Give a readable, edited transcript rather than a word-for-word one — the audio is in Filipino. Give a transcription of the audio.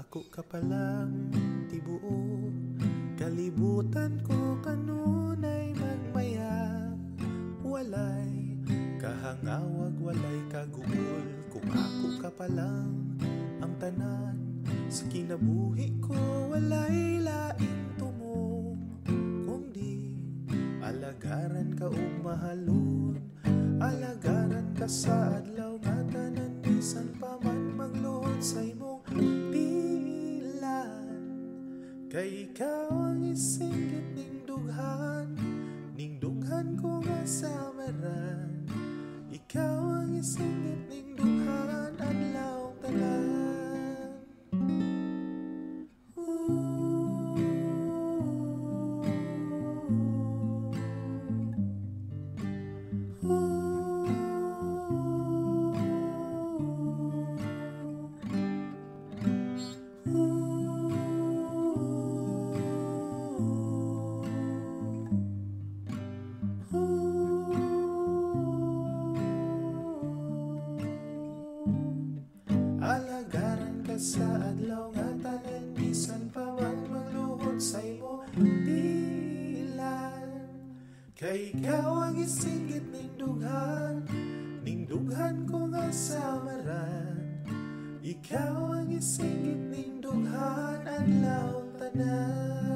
ako ka palang tibuo, kalibutan ko kanunay magmaya. Walay kahangawag, walay kaguol, kung ako ka palang ang tanan. Sa kinabuhi ko walay laing tumong, kung di alagaran ka o mahalon. Alagaran ka sa adlaw nga tanan, bisan pa man magluhod sa imong pilan. Kay ikaw ang isinggit ning dughan ko nga samaran. Ikaw ang isinggit ning dughan, adlaw tanan. Alagaran ka sa adlaw nga tanan, bisan pa man magluhod sa imo pilan. Kay ikaw ang isinggit ning dughan ko nga samaran. Ikaw ang isinggit ning dughan, adlaw tanan.